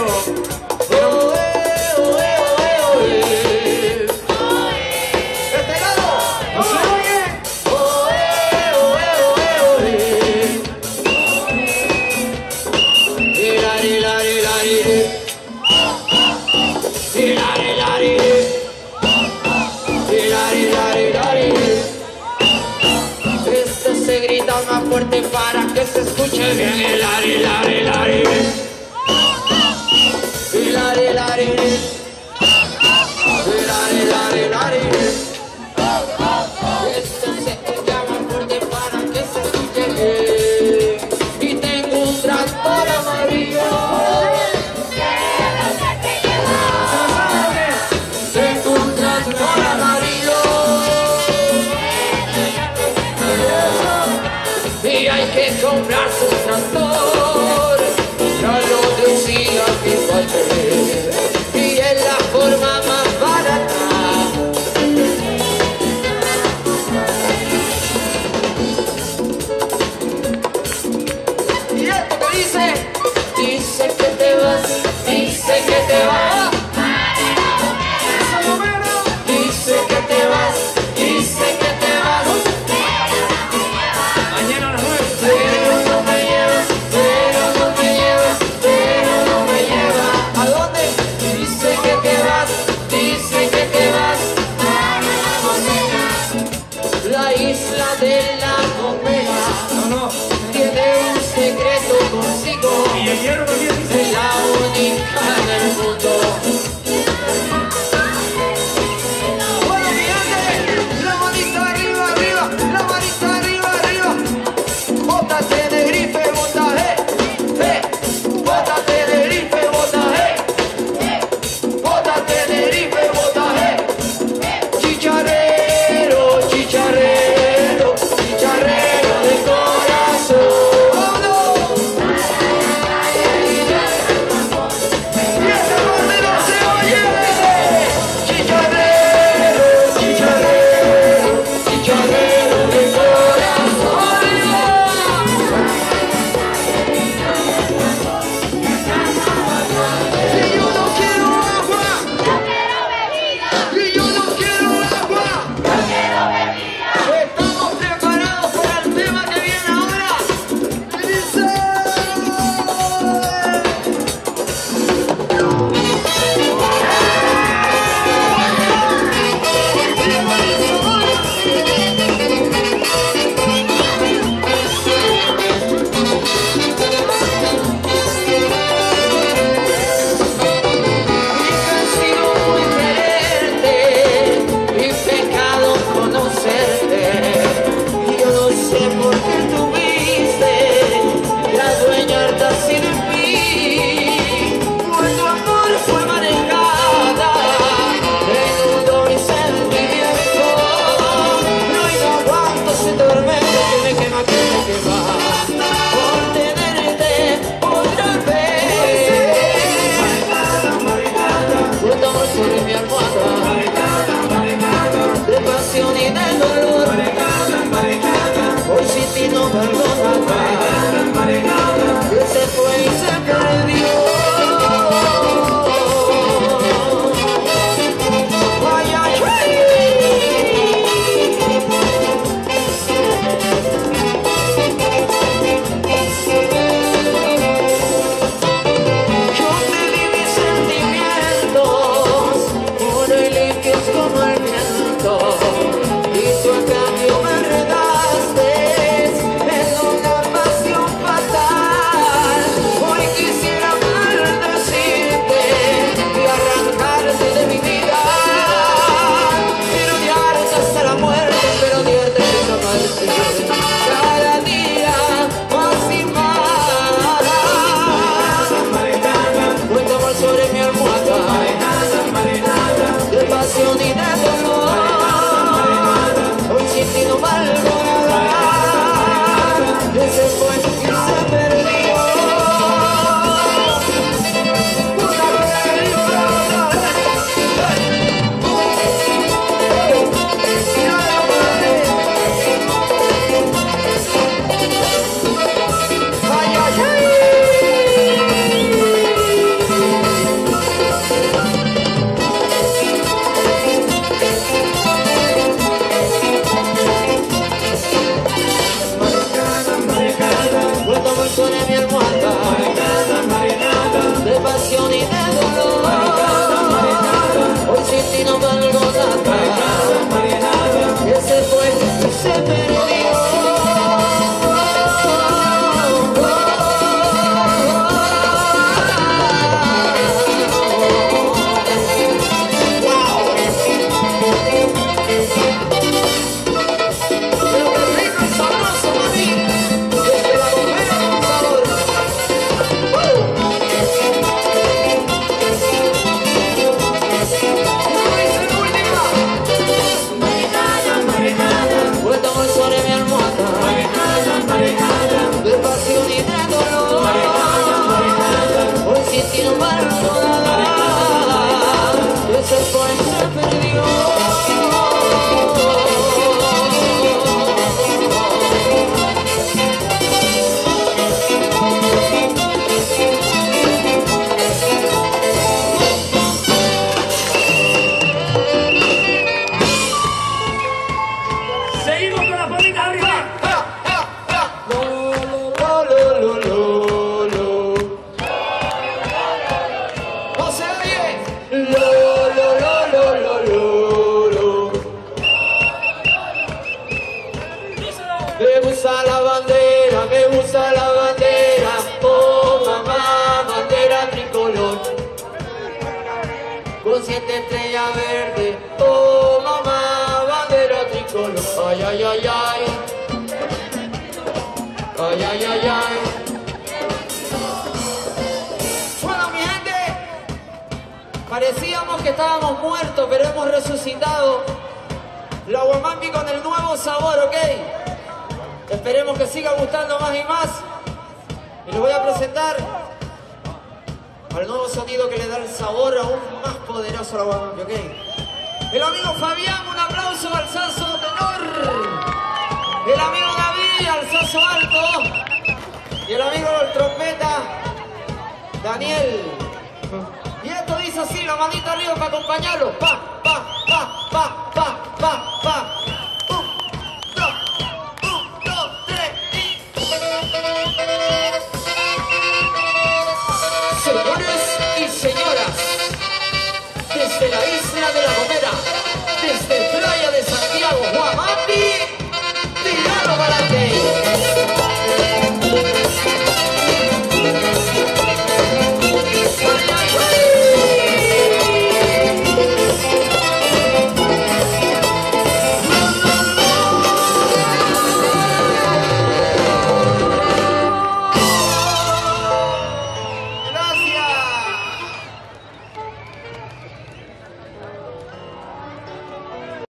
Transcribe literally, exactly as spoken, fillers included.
Más fuerte para que se escuche bien el ari, lari, lari. El lari, lari. El lari, lari, lari. Esto se escucha más fuerte para que se escuche bien. Y tengo un tractor amarillo. Tengo un tractor amarillo. Y hay que comprarse un tractor, ya lo decía mi padre, y es la forma más barata. Y esto que dice, dice que te vas, dice que te vas, dice que te vas, dice que te vas. Mañana a las nueve. Pero no me llevas, pero no me llevas, pero no me llevas. ¿A con siete estrellas verdes. Oh mamá, bandera tricolor. Ay, ay, ay, ay. Ay, ay, ay, ay. Bueno, mi gente, parecíamos que estábamos muertos, pero hemos resucitado. La Aguamampi con el nuevo sabor, ¿ok? Esperemos que siga gustando más y más. Y les voy a presentar al nuevo sonido que le da el sabor aún más poderoso a la Aguamampi, ¿ok? El amigo Fabián, un aplauso al saxo tenor. El amigo David, al saxo alto. Y el amigo del trompeta, Daniel. Y esto dice así, la manita arriba para acompañarlo. Pa, pa, pa, pa.